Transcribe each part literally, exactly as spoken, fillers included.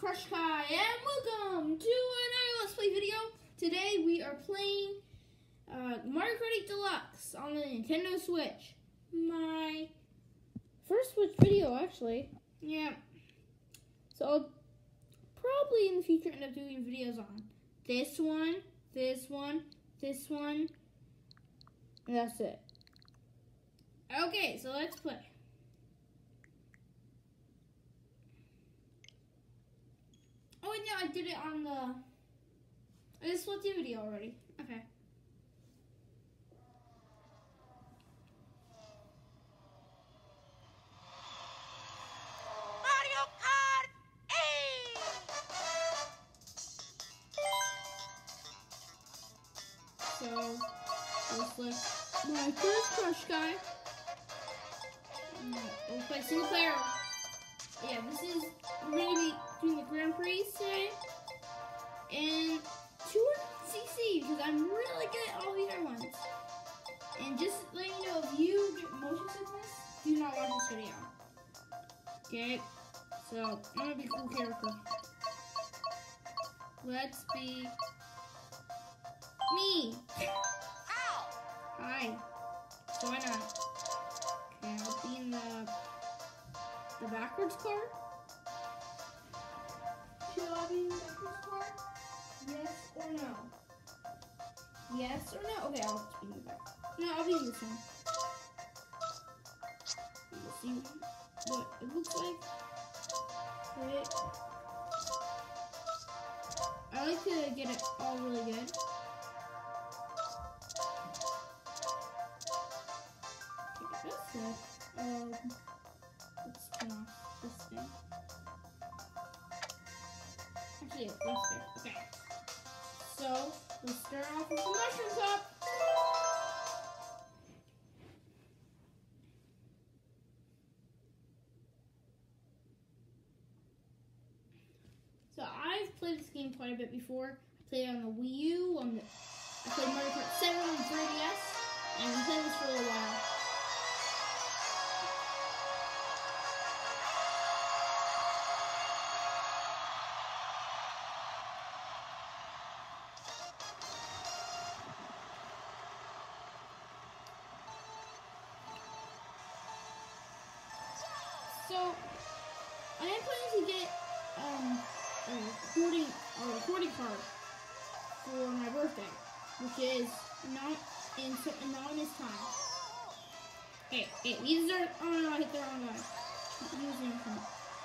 Crush Kai, and welcome to another Let's Play video. Today we are playing uh, Mario Kart eight Deluxe on the Nintendo Switch. My first Switch video, actually. Yeah. So I'll probably in the future end up doing videos on this one, this one, this one, and that's it. Okay, so let's play. Oh wait, no, I did it on the. I just watched the video already. Okay. Mario Kart eight. So let's look. My first Crush Guy. We'll play single player. Yeah, this is we're gonna be doing the Grand Prix today, and two hundred C C because I'm really good at all the other ones. And just letting you know, if you get motion sickness, do not watch this video. Okay, so I'm gonna be a cool character. Let's be me. Ow. Hi. So why not? Okay, I'll be in the the backwards car. Should I be in the backwards car? Yes or no? Yes or no? Okay, I'll just be in the back. No, I'll be in this one. We'll see what it looks like. Right. I like to get it all really good. Okay, that's good. Um, let's turn off this thing. Actually, let's do. Okay. So let's start off with the mushroom cup. So I've played this game quite a bit before. I played it on the Wii U, on the I played Mario Kart seven on the three D S, and I've been playing this for a little while. So I am planning to get um, a recording a recording card for my birthday, which is not in not in this time. Hey, hey, these are oh no, I hit the wrong guy. Using him.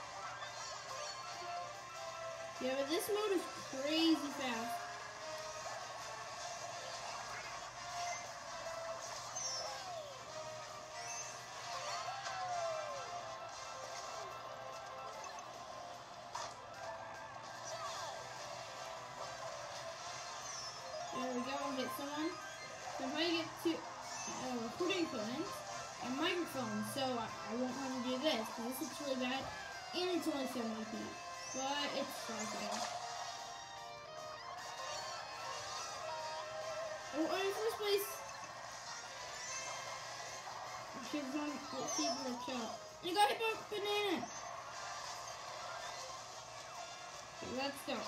Yeah, but this mode is crazy fast. There we go, I'll get someone. So if I get to uh, recording equipment and microphone, so I, I won't have to do this, because this looks really bad, and it's only seventy p, but it's fine. Oh, I'm in first place. She's on the keyboard shot. And I got hit by a banana. Okay, let's go.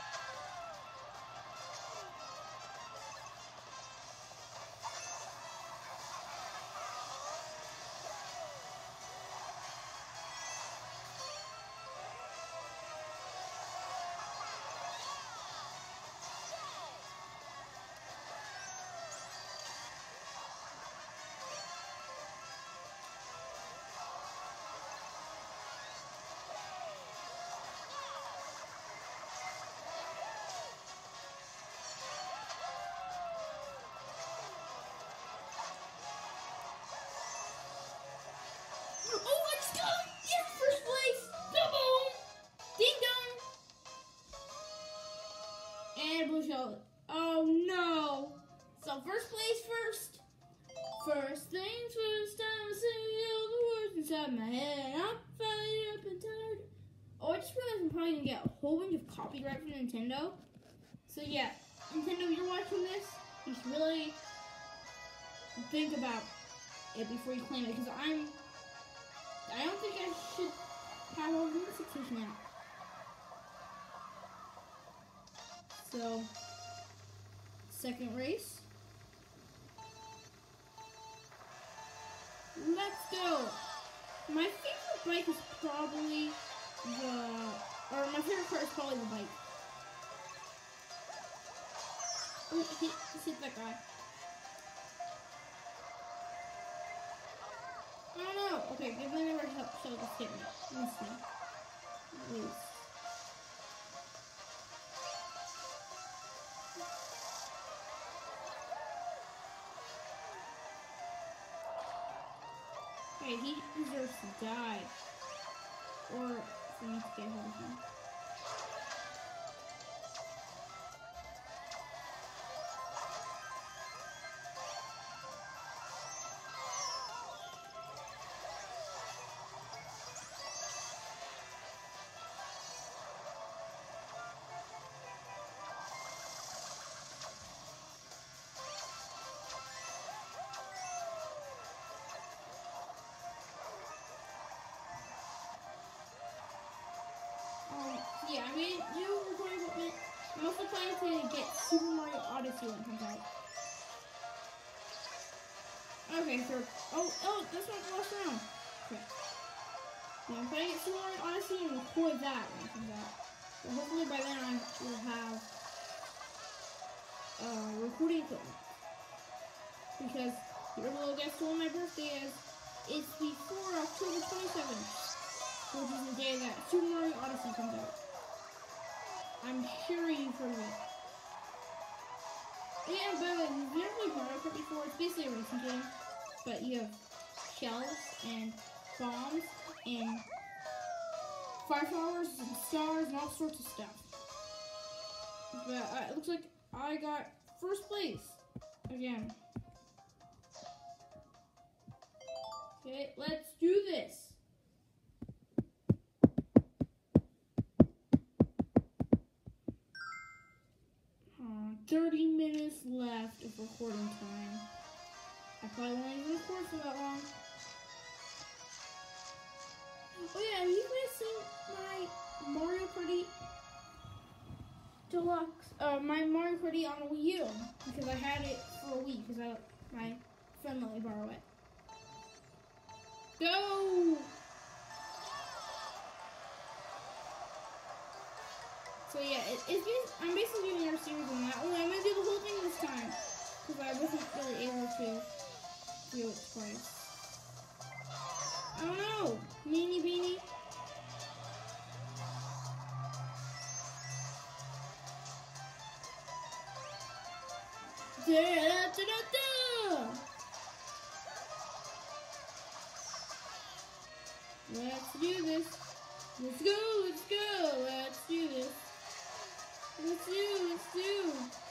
Oh, I just got him! Yes, first place! Boom! Ding dong! And blue shell. Oh no! So first place first. First things first, I'm saying all the words inside my head. I'm fired up and tired. Oh, I just realized I'm probably gonna get a whole bunch of copyright from Nintendo. So yeah, Nintendo, you're watching this, you should really think about it before you claim it, because I'm I don't think I should have all the sixes now. So, second race. Let's go. My favorite bike is probably the, or my favorite car is probably the bike. Oh, hit, hit that guy. Oh no. Okay, give me never help. So just hit me. Miss me. Please. Okay, he deserves to die. Or for me to get hold of him. Yeah, I mean, new recording equipment. I'm also planning to get Super Mario Odyssey when it comes out. Okay, so, oh, oh, that's not the last round. Okay. Yeah, I'm planning to get Super Mario Odyssey and record that when it comes out. So hopefully by then I will have uh, recording equipment. Because your little guess to when my birthday is, it's before October twenty-seventh, which is the day that Super Mario Odyssey comes out. I'm sure you've heard of it. Yeah, but you've never played Mario Kart before. It's basically a racing game, but you have shells and bombs and fire flowers and stars and all sorts of stuff. But uh, it looks like I got first place again. Okay, let's do this. thirty minutes left of recording time. I probably won't even record for that long. Oh yeah, have you guys seen my Mario Party Deluxe? Uh, my Mario Party on the Wii U, because I had it for a week because I my friend let me borrow it. Go! So yeah, it, it's bas I'm basically doing our series on that. Only I'm gonna do the whole thing this time because I wasn't really able to do it twice. I don't know, Meanie Beanie. Da, da, da, da, da. Let's do this. Let's go. Let's go. Let's do this. Let's do, let's do.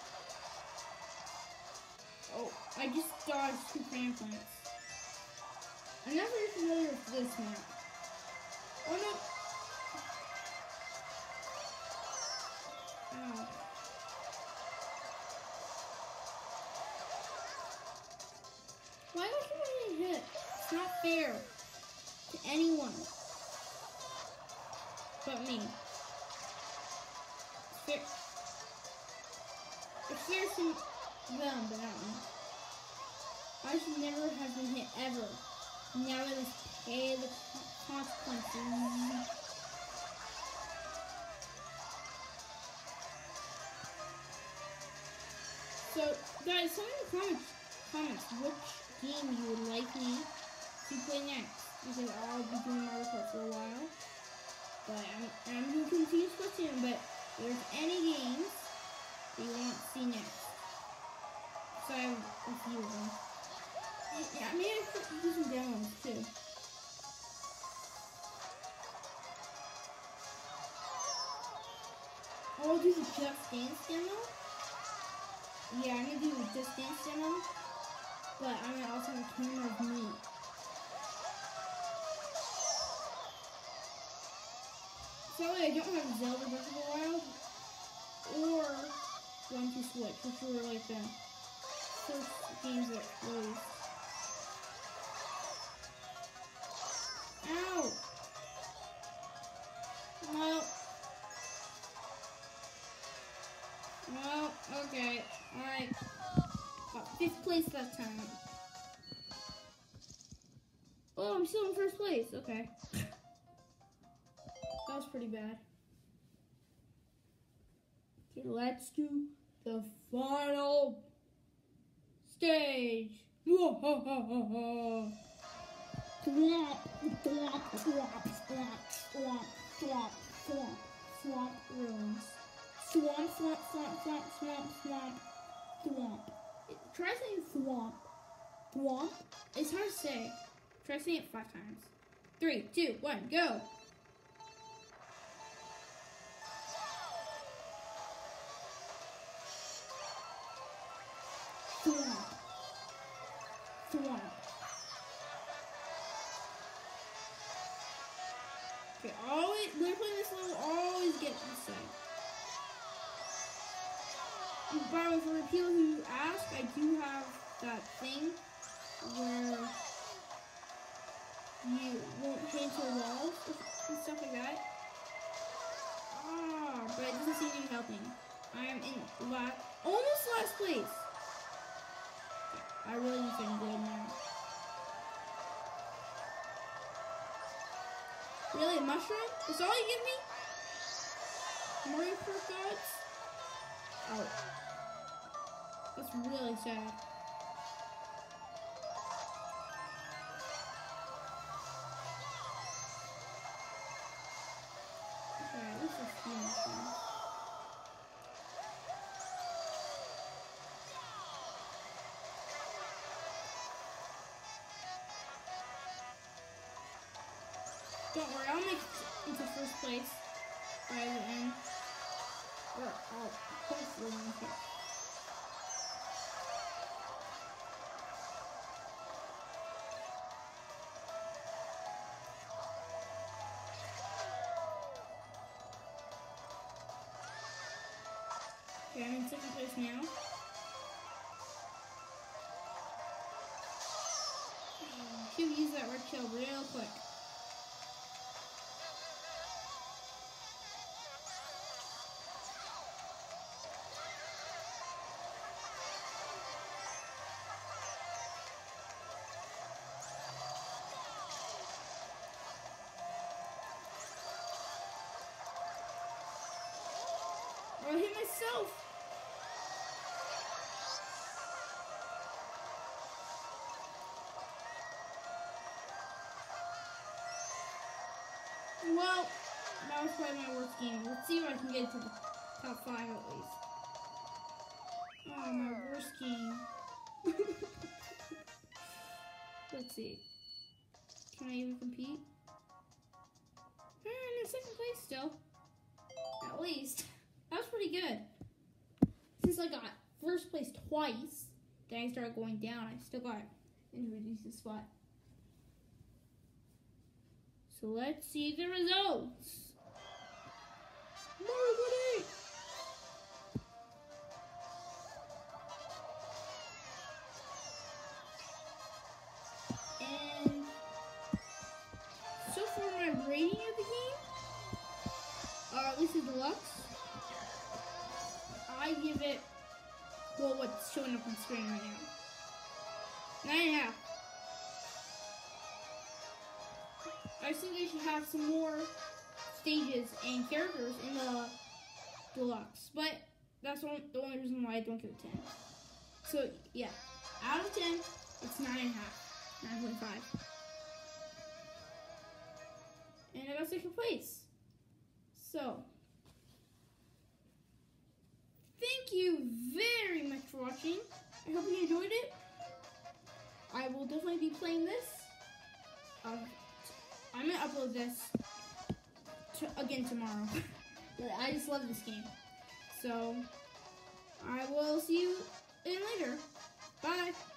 Oh, I just dodged two fan plants. I'm not very familiar with this map. Oh no. Ow. Why do I keep getting hit? It's not fair to anyone but me. It's fair. It's fair to them, but not me. I should never have been hit ever. Now I must pay the consequences. So, guys, tell me in the comments, comments which game you would like me to play next. Because I'll be doing Mario Kart for a while. But I'm, I'm going to continue switching, but if there's any games that you want to see next. So I have a few of them. Yeah, maybe I could do some demos too. I'll do the Just Dance demo. Yeah, I'm gonna do the Just Dance demo. But I'm gonna also have a camera of me. Sorry, I don't have Zelda Breath of the Wild or One to Switch, which were like the first games that released. Ow! Well, well, place that time. Oh, I'm still in first place. Okay. That was pretty bad. Okay, let's do the final stage. Swamp, swamp, swamp, swamp, swamp, swamp, swamp, swamp, swamp ruins. Swamp, swamp, swamp, swamp, swamp, swamp, swamp. Try saying swamp. Swamp? It's hard to say. Try saying it five times. Three, two, one, go. Swamp. Swamp. Okay, always, we're playing this level, always get the same. By the way, for the people who ask, I do have that thing where you won't hit into walls and stuff like that. Ah, but it doesn't seem to be helping. I am in last, almost last place. I really need something good now. Really, a mushroom? That's all you give me? Mario Kart gods? Oh. That's really sad. Okay, this is beautiful. Don't worry, I'll make it into first place by the end. Or I'll hopefully make it. Okay, I'm in second place now. Should use that red shell real quick. I hit myself. Well, that was probably my worst game. Let's see if I can get to the top five at least. Oh, my worst game. Let's see. Can I even compete? I'm in second place still. At least. That was pretty good. Since I got first place twice, then I started going down. I still got into a decent spot. So let's see the results. Mario eight. And so for my rating of the game, or at least the deluxe, I give it, well, what's showing up on screen right now, nine and a half. I think they should have some more stages and characters in the deluxe, but that's one, the only reason why I don't give it ten. So yeah, out of ten, it's nine and a half, nine point five. And I got second place. So, thank you very much for watching. I hope you enjoyed it. I will definitely be playing this. Um, I'm gonna upload this to, again tomorrow. I just love this game. So, I will see you in later. Bye.